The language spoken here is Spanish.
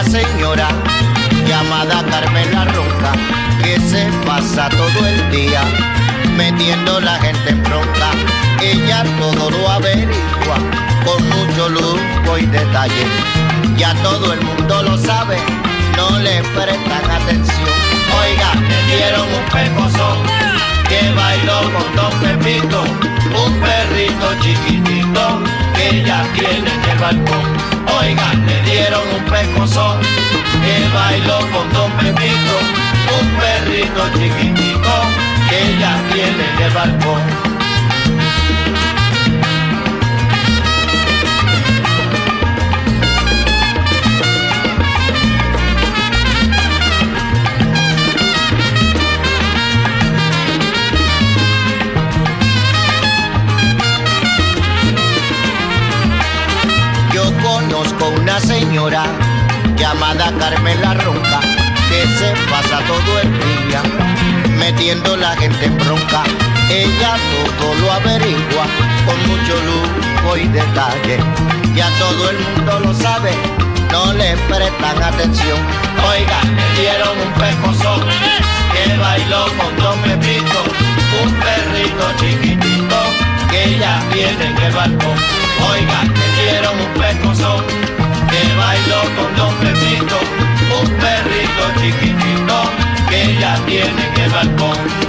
señora llamada Carmela Ronca, que se pasa todo el día metiendo la gente en bronca. Ella todo lo averigua con mucho lujo y detalle. Ya todo el mundo lo sabe, no le prestan atención. Oiga, me dieron un pecozón que bailó con Don Pepito, un perrito chiquitito que ella tiene en el balcón. Oiga, le dieron un pecozón que bailó con Don Pepito, un perrito chiquitito que ella tiene en el balcón. Conozco una señora llamada Carmela Ronca, que se pasa todo el día metiendo la gente en bronca. Ella todo lo averigua con mucho lujo y detalle. Ya todo el mundo lo sabe, no le prestan atención. Oiga, le dieron un pecozón que bailó con Don Pepito, un perrito chiquitito que ella tiene en el balcón. Oiga, le dieron un pecozón que bailó con Don Pepito, un perrito chiquitito que ella tiene en el balcón.